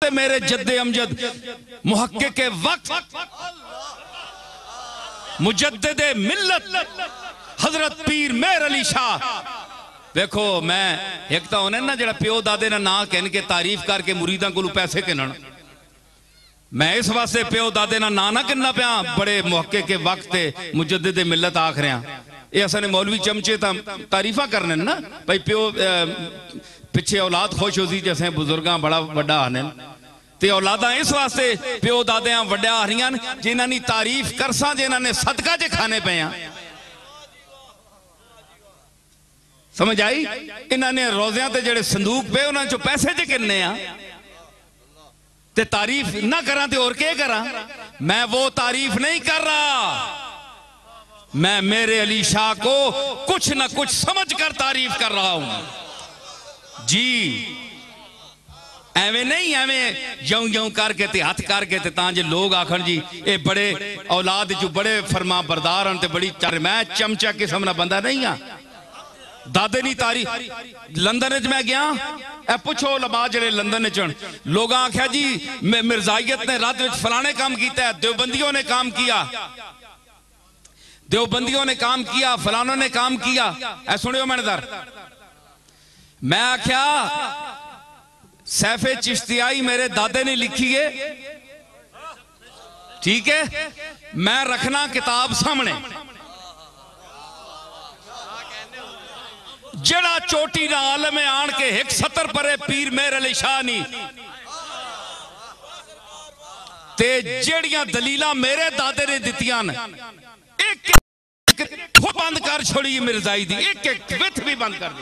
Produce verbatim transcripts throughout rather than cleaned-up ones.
वास्ते मेरे जद्दे अमजद मुहक्किक वक्त मुजद्दिदे मिल्लत हजरत पीर मेहर अली शाह। देखो मैं एक तो उन्हें ना जरा प्यो दादे ना ना कहन के तारीफ करके मुरीदा को पैसे किनन, मैं इस वास्ते प्यो दादे ना ना ना किन्ना पिया बड़े मौके के वक्त मुजद्दिदे मिल्लत आख रहा। ये असने मौलवी चमचे तारीफा करने ना भाई प्यो पिछे औलाद खुश होती जैसे बुजुर्गां बड़ा वड्डा आने ते औलादा इस वास्ते प्यो दादियां वड्डा आ रही जिन्हां दी तारीफ करसा जिन्हां ने सदका च खाने पे आ। समझ आई? इन्होंने रोज़ियां ते जेड़े संदूक पे उन्हां चो पैसे च किन्ने आ ते तारीफ ना करा ते और क्या करा। मैं वो तारीफ नहीं कर रहा, मैं मेरे अली शाह को कुछ ना कुछ समझ कर तारीफ कर रहा हूं जी। एवें नहीं एवें यं यं करके ते हथ करके ते तां जे लोग आखन जी ये बड़े औलाद जो बड़े फरमा बरदार हैं ते बड़ी चर। मैं चमचा किस्म ना बंदा नहीं हाँ। दादे नी तारीफ लंदन च मैं गया ए पुछो लबा जेड़े लंदन च लोग आख्या जी मिर्जाइयत ने रात में फलाने काम किया है, देवबंदियों ने काम किया, देवबंदियों ने काम किया, फलानों ने काम किया। ऐ सुनियो मैंने दर मैं आख्या सैफे चिश्तियाई मेरे दादे ने लिखी है, ठीक है, मैं रखना किताब सामने जड़ा चोटी ना आलम आन के एक सत्तर परे पीर मेहर अली शाह नी ते जेड़ियां दलीलां मेरे दादे ने दित्तियां एक एक बंद कर छोड़ी मिर्जाई दी, एक एक विथ भी बंद कर दी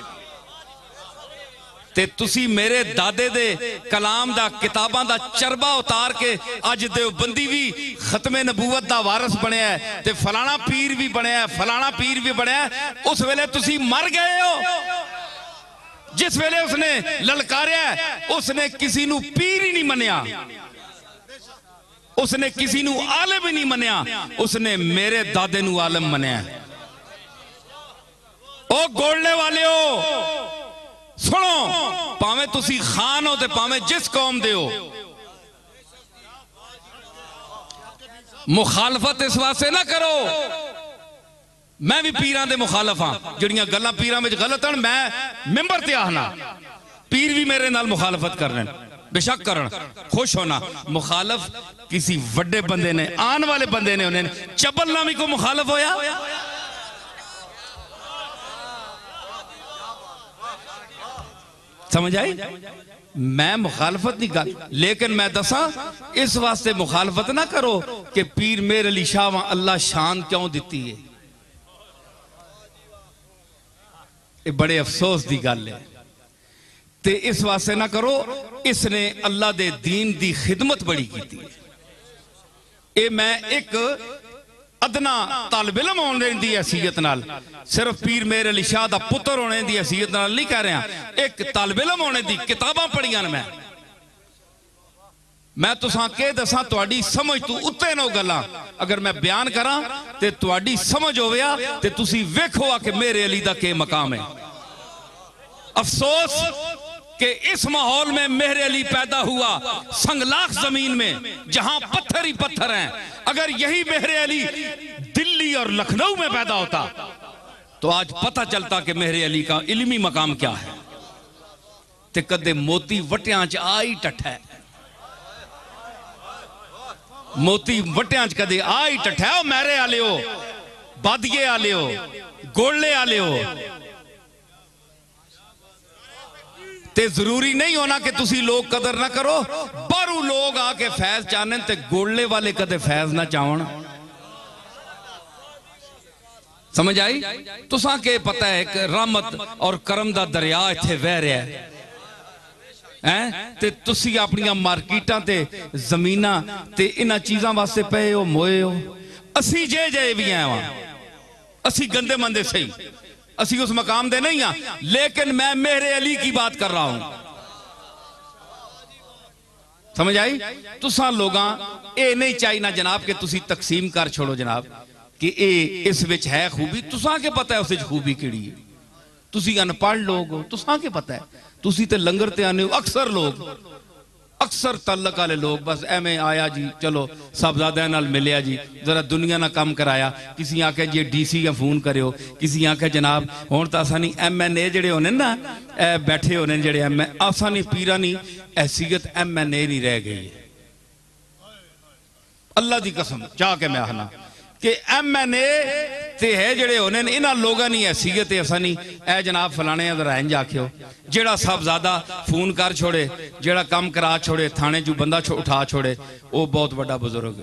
ते तुसी मेरे दादे दे कलाम दा किताबां दा चरबा उतार के अज देवबंदी भी खत्मे नबूवत दा वारस बनया है ते फलाना पीर भी बनया है, फलाना पीर भी बनया है। उस वेले तुसी मर गए हो जिस वेले उसने ललकारिया, उसने किसी नू पीर ही नहीं मनिया, उसने किसी नू आलिम ही नहीं मनिया, उसने मेरे दादे नू आलिम मनिया। ओ गोलने वाले हो सुनो, भावें तुसी खान हो ते भावें जिस कौम दे हो, मुखालफत इस वास्ते ना करो। मैं भी पीरां दे मुखालफ हाँ, जड़ियां गल्लां पीरां विच गलत हन मैं मिंबर ते आखना, पीर भी मेरे नाल मुखालफत कर रहे हैं, बेशक करन, खुश होना। मुखालफ किसी वड्डे बंदे ने आन वाले बंदे ने उन्हें चबल नामी को मुखालफ होया, समझ आई? मैं मुखालफत नहीं कर, लेकिन मैं दसा इस वास्ते मुखालफत ना करो कि पीर मेहर अली शाह अल्लाह शान क्यों दिती है। ये बड़े अफसोस की गल है ते इस वास्ते ना करो, इसने अल्लाह दे दीन दी खिदमत बड़ी की। ये मैं एक अदना तालिब इल्म होने दी हैसियत नाल, सिर्फ पीर मेहर अली शाह दा पुत्र होने दी हैसियत नाल नहीं कह रहा, एक तालिब इल्म होने दी किताबां पढ़ियां मैं मैं तुसां के दसां तुहाडी समझ तू उत्ते नो गल्लां अगर मैं बयान करा ते तुहाडी समझ होविया ते तुसी वेखो आ कि मेरे अली दा के मकाम है। अफसोस कि इस माहौल में मेहर अली पैदा हुआ, संगलाख जमीन में जहां पत्थर ही पत्थर हैं। अगर यही मेहर अली दिल्ली और लखनऊ में पैदा होता तो आज पता चलता कि मेहर अली का इल्मी मकाम क्या है। ते कदे मोती वटियां च आ ही टठा है, मोती वटियां च कदे आ ही टठा है। मेरे आले हो, बादिये आले हो, गोले आले हो, ते जरूरी नहीं होना कि तुसी लोग कदर ना करो। बारू लोग आके फैज चाहने ते गोले वाले कदे फैज ना चाहन। समझ आई? तुसा के पता है कि रहमत और करम दा दरिया इत्थे वह रहा है हैं ते तुसी अपनी मार्केटां ते जमीनां ते इन्हां चीज़ां वास्ते पे हो, मोए हो। असी जे जे भी हैं वहां, असी गंदे मंदे सही, असी उस मकाम दे नहीं हाँ, लेकिन मैं मेहर अली की बात कर रहा हूं। समझ आई? तुसा लोगां ए नहीं चाहिए जनाब कि तुसी तकसीम कर छोड़ो जनाब कि ए इस विच है खूबी। तुसा के पता है उस खूबी किहड़ी है? तुसी अनपढ़ लोग हो, तुसा के पता है? तुसी ते लंगर ते आने हो। अक्सर लोग अक्सर तल्लक वाले लोग बस एवें आया जी, चलो साहबजादे नाल मिलिया जी, जरा दुनिया ना काम कराया, किसी आखे जी डीसी या फोन करो, किसी आखे जनाब हुण तां असां नहीं एम एन ए जिहड़े होने ना बैठे होने जिहड़े एम ए असां नहीं पीरा नहीं हैसीयत एम एन ए नहीं रह गई है। अल्लाह की कसम चाह के मैं आखना कि एम एन ए ते है जिहड़े होने इन्हां लोगां दी हैसीयत असां नहीं ए जनाब फलाने जरा इंज आखियो, जिहड़ा साहबजादा फोन कर छोड़े, जिहड़ा काम करा छोड़े, थाने चू बंदा उठा छोड़े, वो बहुत बड़ा बुजुर्ग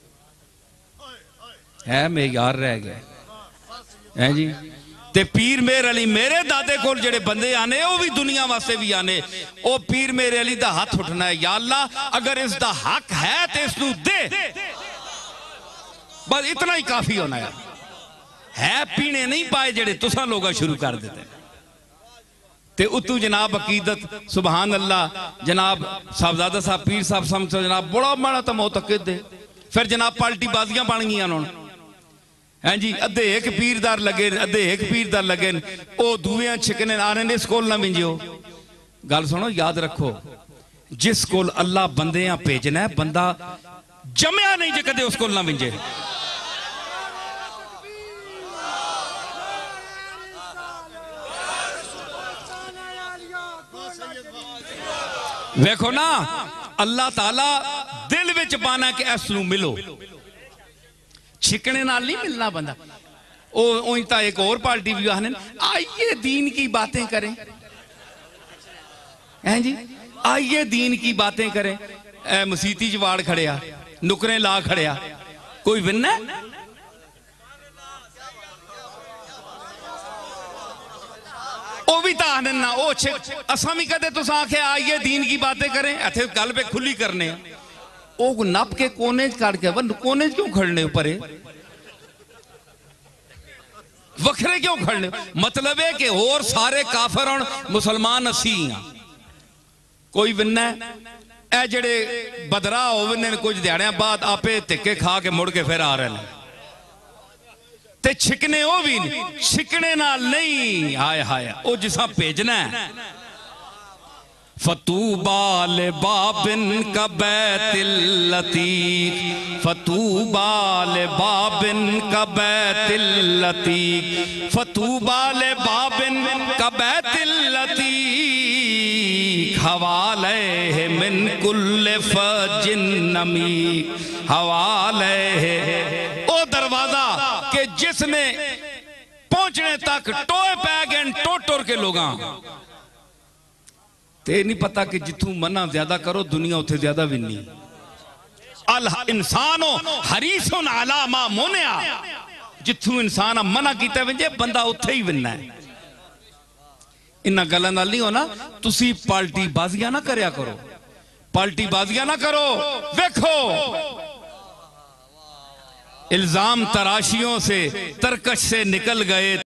है, मेरे यार रह गए है जी। ते पीर मेर अली मेरे दादे को जेड़े बंदे आने वो भी दुनिया वास्ते भी आने, वो पीर मेरे अली दा हाथ उठना है, या अल्लाह अगर इसका हक है तो इसनू दे, बस इतना ही काफी होना है। है पीने नहीं पाए जेड़े तुसा लोग शुरू कर देते ते उतू जनाब अकीदत सुबहान अल्लाह, जनाब साहबजादा साहब पीर साहब समझो जनाब बड़ा माड़ा तो मोतकद दे, फिर जनाब पार्टी बाजियां बन गई उन्होंने हैं जी, अद्धे एक पीरदार लगे, अद्धे एक पीरदार लगे, वो दुए छिकने आ रहे इस कोल ना मिंजो। गल सुनो याद रखो, जिस कोल अल्लाह बंदे भेजना है बंदा जमया नहीं जे कदे उस कोल ना मिंजे। वेखो ना अल्लाह ताला दिल विच पाना कि इस नूं मिलो, छिकने नाल नहीं मिलना बंदा। ओ तो एक और पार्टी भी आने आइए दीन की बातें करें, हैं जी आइए दीन की बातें करें, मसीती जवाड़ खड़िया नुकरे ला खड़िया, कोई विन्ना वो भी तो आने ना वो असा भी कदे तुस आखे आइए दीन की बातें करें, इतने गल पे खुली करने वो नप के कोने काट के कोने क्यों खड़ने परे वखरे क्यों खड़ने, मतलब है कि और सारे काफर और मुसलमान असी हाँ, कोई विन्ना है जेड़े बदरा हो विन्ने कुछ दिहाड़ियां बाद आपे धिक्के खा के मुड़ के फिर आ रहे हैं, ते छिकने वो भी नहीं, छिकने नाल नहीं, हाय हाय वो जिसा भेजना है। फतूबाल बाबिन का बैतिल लतीक, फतूबाल बाबिन का बैतिल लतीक, फतूबाल बाबिन का बैतिल लतीक, हवाले मिन कुल्ले फजिन नमीक, हवाले ओ दरवाजा के जिसने पहुंचने तक टोए पै गए टोट टोर के लोग ते नहीं पता कि जिथू मना ज्यादा करो दुनिया उथे ज्यादा भी नहीं। अल इंसानो हरीसुन अला मा मुनिया, जिथू इंसान मना किया विंजे बंदा उथे ही विनना है। इन्हां गल्लां नाल नहीं होना, तुसी पार्टी बाजियां ना करया करो, पार्टी बाजियां ना करो। देखो इल्जाम तराशियों से तरकश से निकल गए।